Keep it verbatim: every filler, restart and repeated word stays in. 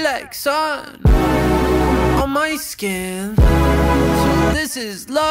like sun on my skin. So this is love.